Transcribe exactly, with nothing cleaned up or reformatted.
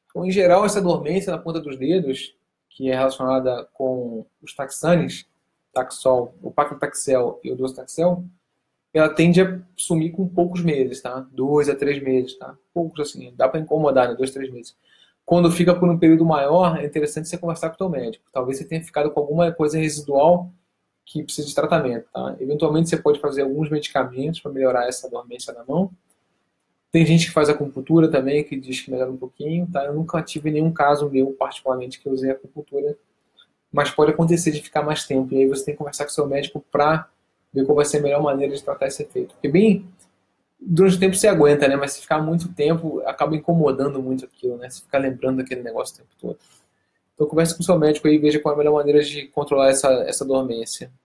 Então, em geral, essa dormência na ponta dos dedos, que é relacionada com os taxanes, Taxol, o Paclitaxel e o Docetaxel, ela tende a sumir com poucos meses, tá? Dois a três meses, tá? Poucos assim, dá para incomodar, né? Dois, três meses. Quando fica por um período maior, é interessante você conversar com o teu médico. Talvez você tenha ficado com alguma coisa residual que precisa de tratamento, tá? Eventualmente você pode fazer alguns medicamentos para melhorar essa dormência na mão. Tem gente que faz acupuntura também, que diz que melhora um pouquinho, tá? Eu nunca tive nenhum caso meu, particularmente, que eu usei acupuntura, mas pode acontecer de ficar mais tempo. E aí você tem que conversar com o seu médico para ver qual vai ser a melhor maneira de tratar esse efeito. Porque bem, durante o tempo você aguenta, né? Mas se ficar muito tempo, acaba incomodando muito aquilo, né? Se ficar lembrando daquele negócio o tempo todo. Então converse com o seu médico aí e veja qual é a melhor maneira de controlar essa, essa dormência.